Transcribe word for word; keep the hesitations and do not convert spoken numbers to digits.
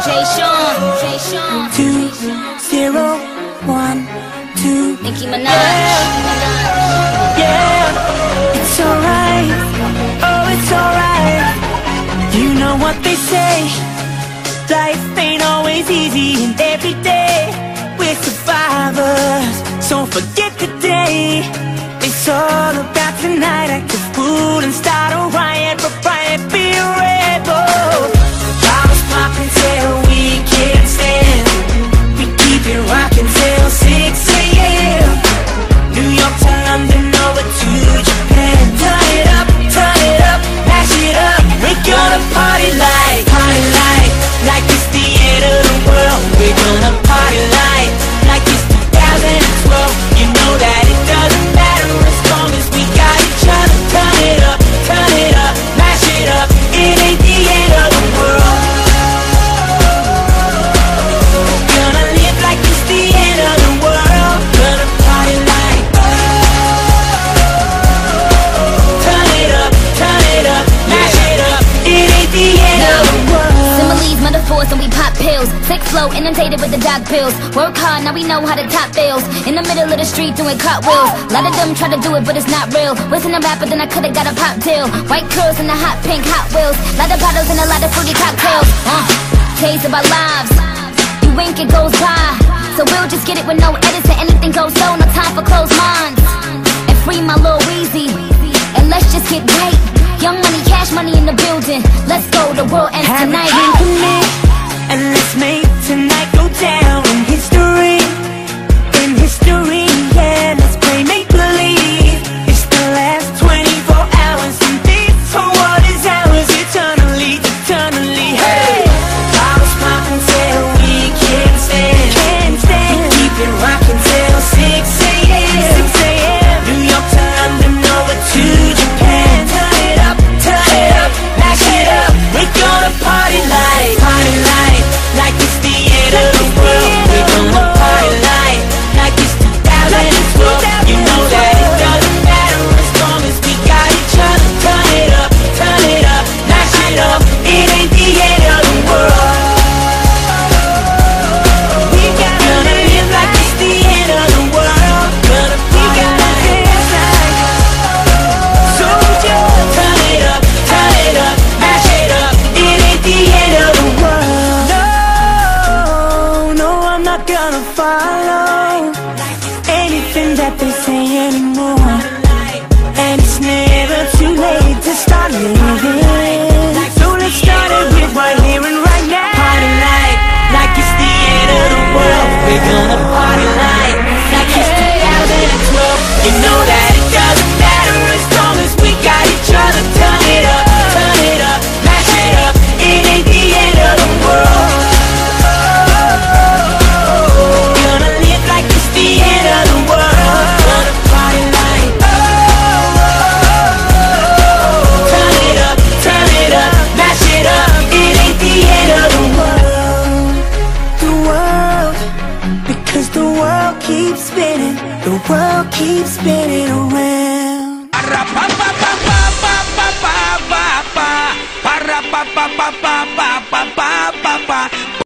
Jay Sean, Jay Sean. Two, zero, one, two. Nicki Minaj. Yeah, yeah. It's alright. Oh, it's alright. You know what they say. Life ain't always easy, and every day we're survivors. So forget the day. It's all about tonight. Act a fool and start a riot. But riot, be a rebel. Bottles popping till we can't stand. We keep it rocking till six A M New York to London, over to Japan. Turn it up, turn it up, mash it up. We're gonna party like, party like, like it's the end of the world. We're gonna party like, like it's two thousand twelve. You know that it doesn't matter as long as we got each other. Turn it up, turn it up, mash it up. It ain't the end of the world. Gonna live like it's the end of the world. Gonna party like, turn it up, turn it up, mash it up. It ain't the end of the world. Similes, metaphors, and we pop pills. Sick flow, inundated with the dog pills. Work hard, now we know how to top bills. In the middle of the street doing cartwheels. A lot of them try to do it, but it's not real. Wasn't a rapper, then I could've got a pop deal. White curls and the hot pink Hot Wheels. Lot of bottles and a lot of fruity cocktails. Uh, days of our lives. You wink, it goes by. So we'll just get it with no edits and anything goes slow. No time for closed minds. And free my Lil Weezy. And let's just get right. Young money, cash money in the building. Let's go, the world ends Have tonight. a drink with me, and let's make tonight go down in history. In history, yeah, let's play make-believe. It's the last twenty-four hours, and this whole world is ours eternally, eternally. Hey, bottles popping till we can't stand. Can't stand. We keep it rocking till six A M six A M New York to London, over to Japan. Turn it up, turn it up, mash it up. We're gonna party like, party like, like it's the end of the world. We're gonna party like, like it's two thousand twelve. You know that it doesn't matter as long as we got each other. Turn it up, turn it up, mash it up. It ain't the end of the world. We gonna live like it's the end of the world. Gonna party like, so just turn it up, turn it up, mash it up. It ain't the end of the world. No, no, I'm not gonna follow anything that they say anymore. And it's never too late to start living. So let's start it with right here and right now. Party like, like it's the end of the world. We're gonna party like, like it's two thousand twelve. You know that it doesn't matter as long as we got each other. Turn it up, turn it up, mash it up. It ain't the end of the world. Gonna live like it's the end of the world. Gonna party like, turn it up, turn it up, mash it up. It ain't the end of the world. The world, because the world keeps spinning. The world keeps spinning around. Para pa pa pa pa pa pa pa pa pa para pa pa pa pa pa pa pa pa pa